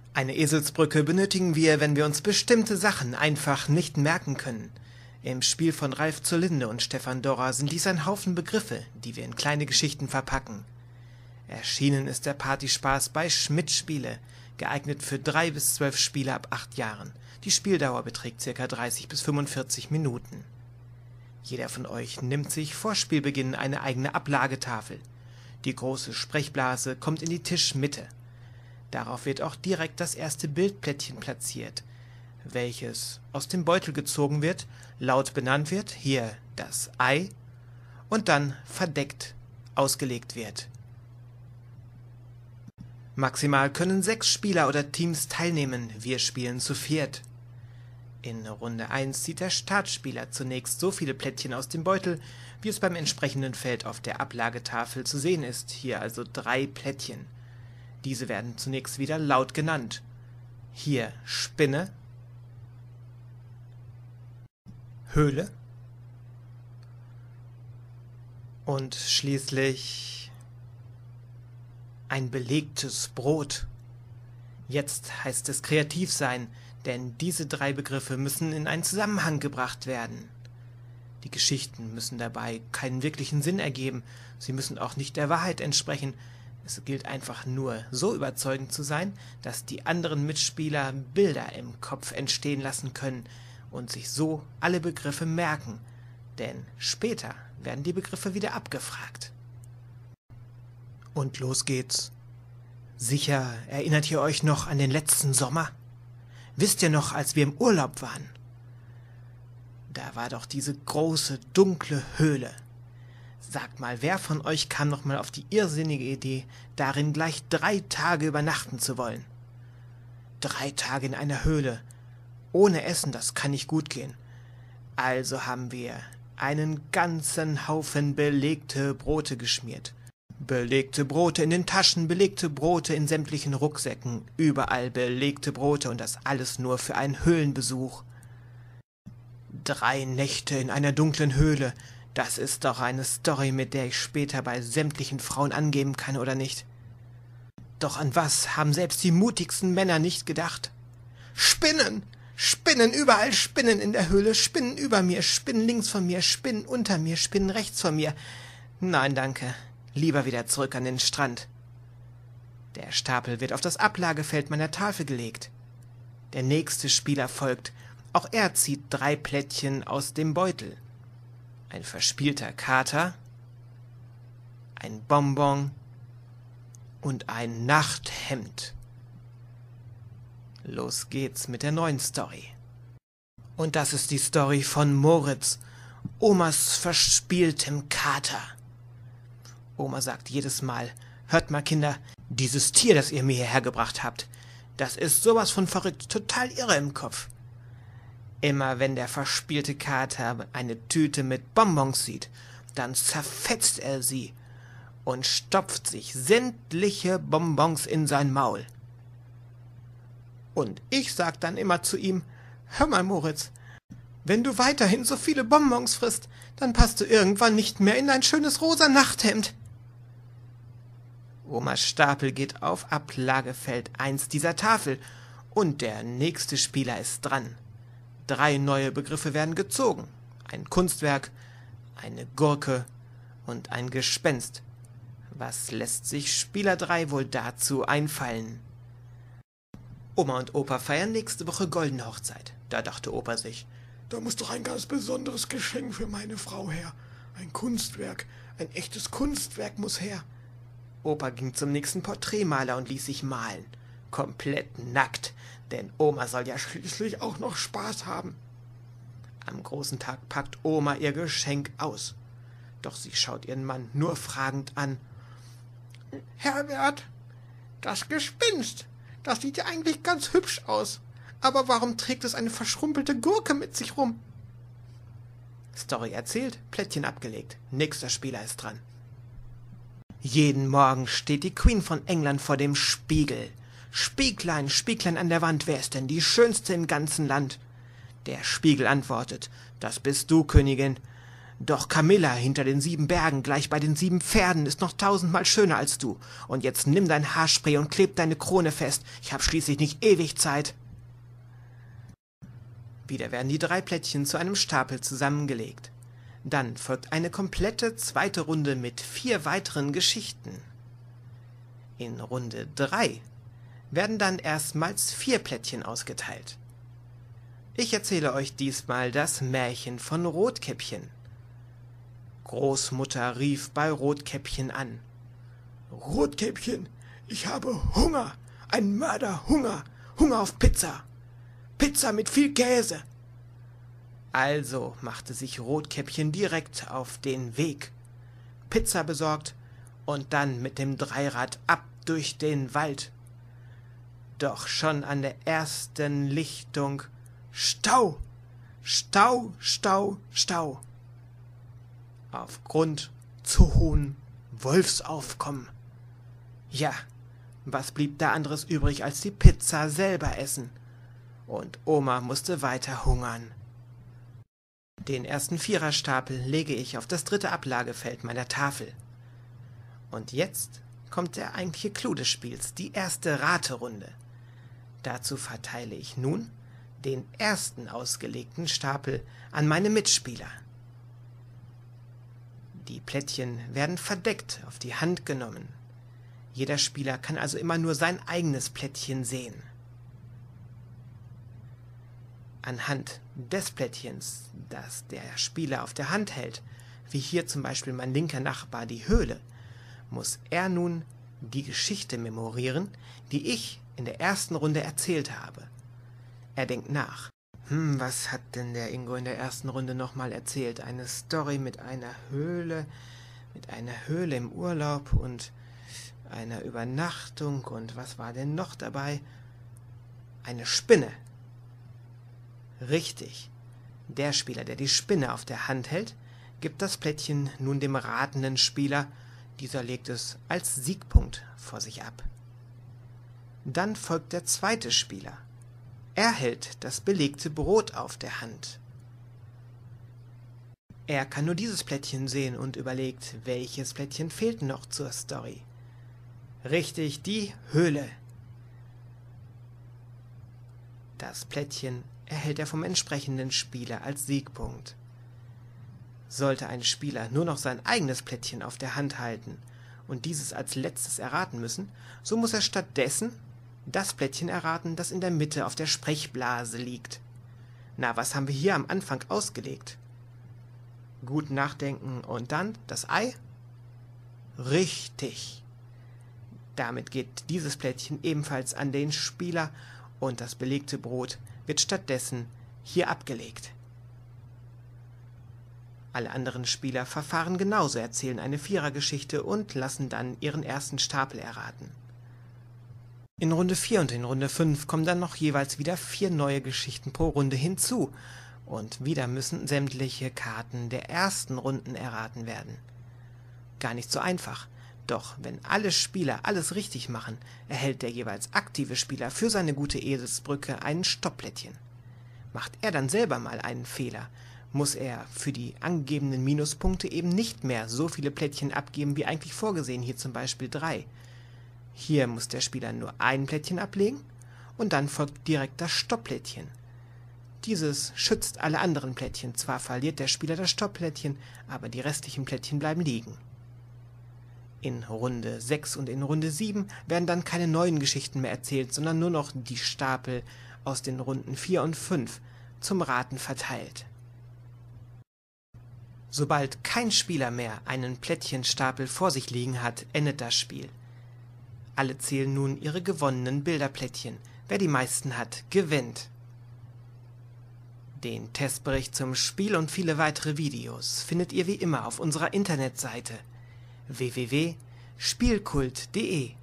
Eine Eselsbrücke benötigen wir, wenn wir uns bestimmte Sachen einfach nicht merken können. Im Spiel von Ralf zur Linde und Stefan Dorra sind dies ein Haufen Begriffe, die wir in kleine Geschichten verpacken. Erschienen ist der Partyspaß bei Schmidt Spiele, geeignet für 3 bis 12 Spieler ab 8 Jahren. Die Spieldauer beträgt ca. 30 bis 45 Minuten. Jeder von euch nimmt sich vor Spielbeginn eine eigene Ablagetafel. Die große Sprechblase kommt in die Tischmitte. Darauf wird auch direkt das erste Bildplättchen platziert, welches aus dem Beutel gezogen wird, laut benannt wird, hier das Ei, und dann verdeckt ausgelegt wird. Maximal können 6 Spieler oder Teams teilnehmen, wir spielen zu 4. In Runde 1 zieht der Startspieler zunächst so viele Plättchen aus dem Beutel, wie es beim entsprechenden Feld auf der Ablagetafel zu sehen ist, hier also 3 Plättchen. Diese werden zunächst wieder laut genannt. Hier Spinne, Höhle und schließlich ein belegtes Brot. Jetzt heißt es kreativ sein, denn diese 3 Begriffe müssen in einen Zusammenhang gebracht werden. Die Geschichten müssen dabei keinen wirklichen Sinn ergeben, sie müssen auch nicht der Wahrheit entsprechen. Es gilt einfach nur, so überzeugend zu sein, dass die anderen Mitspieler Bilder im Kopf entstehen lassen können und sich so alle Begriffe merken, denn später werden die Begriffe wieder abgefragt. Und los geht's. Sicher erinnert ihr euch noch an den letzten Sommer? Wisst ihr noch, als wir im Urlaub waren? Da war doch diese große, dunkle Höhle. Sagt mal, wer von euch kam noch mal auf die irrsinnige Idee, darin gleich 3 Tage übernachten zu wollen? 3 Tage in einer Höhle. Ohne Essen, das kann nicht gut gehen. Also haben wir einen ganzen Haufen belegte Brote geschmiert. Belegte Brote in den Taschen, belegte Brote in sämtlichen Rucksäcken, überall belegte Brote und das alles nur für einen Höhlenbesuch. 3 Nächte in einer dunklen Höhle, das ist doch eine Story, mit der ich später bei sämtlichen Frauen angeben kann, oder nicht? Doch an was haben selbst die mutigsten Männer nicht gedacht? Spinnen! Spinnen, überall Spinnen in der Höhle, Spinnen über mir, Spinnen links von mir, Spinnen unter mir, Spinnen rechts von mir. Nein, danke. Lieber wieder zurück an den Strand. Der Stapel wird auf das Ablagefeld meiner Tafel gelegt. Der nächste Spieler folgt. Auch er zieht 3 Plättchen aus dem Beutel. Ein verspielter Kater, ein Bonbon und ein Nachthemd. Los geht's mit der neuen Story. Und das ist die Story von Moritz, Omas verspieltem Kater. Oma sagt jedes Mal, hört mal Kinder, dieses Tier, das ihr mir hierher gebracht habt, das ist sowas von verrückt, total irre im Kopf. Immer wenn der verspielte Kater eine Tüte mit Bonbons sieht, dann zerfetzt er sie und stopft sich sämtliche Bonbons in sein Maul. Und ich sag dann immer zu ihm, hör mal Moritz, wenn du weiterhin so viele Bonbons frisst, dann passt du irgendwann nicht mehr in dein schönes rosa Nachthemd. Omas Stapel geht auf Ablagefeld 1 dieser Tafel und der nächste Spieler ist dran. 3 neue Begriffe werden gezogen. Ein Kunstwerk, eine Gurke und ein Gespenst. Was lässt sich Spieler 3 wohl dazu einfallen? Oma und Opa feiern nächste Woche goldene Hochzeit. Da dachte Opa sich, da muss doch ein ganz besonderes Geschenk für meine Frau her. Ein Kunstwerk, ein echtes Kunstwerk muss her. Opa ging zum nächsten Porträtmaler und ließ sich malen. Komplett nackt, denn Oma soll ja schließlich auch noch Spaß haben. Am großen Tag packt Oma ihr Geschenk aus. Doch sie schaut ihren Mann nur fragend an. Herbert, das Gespenst, das sieht ja eigentlich ganz hübsch aus. Aber warum trägt es eine verschrumpelte Gurke mit sich rum? Story erzählt, Plättchen abgelegt. Nächster Spieler ist dran. Jeden Morgen steht die Queen von England vor dem Spiegel. Spieglein, Spieglein an der Wand, wer ist denn die Schönste im ganzen Land? Der Spiegel antwortet, das bist du, Königin. Doch Camilla hinter den 7 Bergen, gleich bei den 7 Pferden, ist noch 1000-mal schöner als du. Und jetzt nimm dein Haarspray und kleb deine Krone fest. Ich hab schließlich nicht ewig Zeit. Wieder werden die 3 Plättchen zu einem Stapel zusammengelegt. Dann folgt eine komplette zweite Runde mit 4 weiteren Geschichten. In Runde 3 werden dann erstmals 4 Plättchen ausgeteilt. Ich erzähle euch diesmal das Märchen von Rotkäppchen. Großmutter rief bei Rotkäppchen an. »Rotkäppchen, ich habe Hunger, ein Mörderhunger, Hunger auf Pizza. Pizza mit viel Käse.« Also machte sich Rotkäppchen direkt auf den Weg. Pizza besorgt und dann mit dem Dreirad ab durch den Wald. Doch schon an der ersten Lichtung Stau, Stau, Stau, Stau. Aufgrund zu hohen Wolfsaufkommen. Ja, was blieb da anderes übrig als die Pizza selber essen? Und Oma musste weiter hungern. Den ersten Viererstapel lege ich auf das 3. Ablagefeld meiner Tafel. Und jetzt kommt der eigentliche Clou des Spiels, die erste Raterunde. Dazu verteile ich nun den ersten ausgelegten Stapel an meine Mitspieler. Die Plättchen werden verdeckt auf die Hand genommen. Jeder Spieler kann also immer nur sein eigenes Plättchen sehen. Anhand des Plättchens, das der Spieler auf der Hand hält, wie hier zum Beispiel mein linker Nachbar die Höhle, muss er nun die Geschichte memorieren, die ich in der ersten Runde erzählt habe. Er denkt nach. Was hat denn der Ingo in der ersten Runde nochmal erzählt? Eine Story mit einer Höhle im Urlaub und einer Übernachtung. Und was war denn noch dabei? Eine Spinne. Richtig. Der Spieler, der die Spinne auf der Hand hält, gibt das Plättchen nun dem ratenden Spieler. Dieser legt es als Siegpunkt vor sich ab. Dann folgt der zweite Spieler. Er hält das belegte Brot auf der Hand. Er kann nur dieses Plättchen sehen und überlegt, welches Plättchen fehlt noch zur Story. Richtig, die Höhle. Das Plättchen erhält er vom entsprechenden Spieler als Siegpunkt. Sollte ein Spieler nur noch sein eigenes Plättchen auf der Hand halten und dieses als letztes erraten müssen, so muss er stattdessen das Plättchen erraten, das in der Mitte auf der Sprechblase liegt. Na, was haben wir hier am Anfang ausgelegt? Gut nachdenken und dann das Ei? Richtig. Damit geht dieses Plättchen ebenfalls an den Spieler und das belegte Brot wird stattdessen hier abgelegt. Alle anderen Spieler verfahren genauso, erzählen eine Vierergeschichte und lassen dann ihren ersten Stapel erraten. In Runde 4 und in Runde 5 kommen dann noch jeweils wieder 4 neue Geschichten pro Runde hinzu. Und wieder müssen sämtliche Karten der ersten Runden erraten werden. Gar nicht so einfach. Doch wenn alle Spieler alles richtig machen, erhält der jeweils aktive Spieler für seine gute Eselsbrücke ein Stoppplättchen. Macht er dann selber mal einen Fehler, muss er für die angegebenen Minuspunkte eben nicht mehr so viele Plättchen abgeben wie eigentlich vorgesehen, hier zum Beispiel 3. Hier muss der Spieler nur ein Plättchen ablegen und dann folgt direkt das Stoppplättchen. Dieses schützt alle anderen Plättchen. Zwar verliert der Spieler das Stoppplättchen, aber die restlichen Plättchen bleiben liegen. In Runde 6 und in Runde 7 werden dann keine neuen Geschichten mehr erzählt, sondern nur noch die Stapel aus den Runden 4 und 5 zum Raten verteilt. Sobald kein Spieler mehr einen Plättchenstapel vor sich liegen hat, endet das Spiel. Alle zählen nun ihre gewonnenen Bilderplättchen. Wer die meisten hat, gewinnt. Den Testbericht zum Spiel und viele weitere Videos findet ihr wie immer auf unserer Internetseite www.spielkult.de.